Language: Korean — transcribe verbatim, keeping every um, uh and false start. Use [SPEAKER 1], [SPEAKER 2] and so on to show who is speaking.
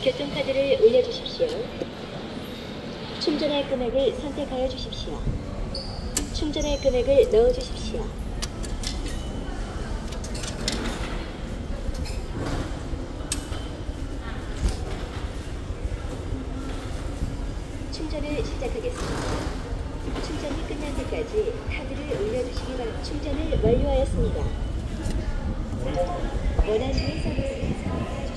[SPEAKER 1] 교통카드를 올려주십시오. 충전할 금액을 선택하여 주십시오. 충전할 금액을 넣어주십시오. 충전을 시작하겠습니다. 충전이 끝날 때까지 카드를 올려주시기 바랍니다. 충전을 완료하였습니다. 원하시는 서비스를 선택하여 주십시오.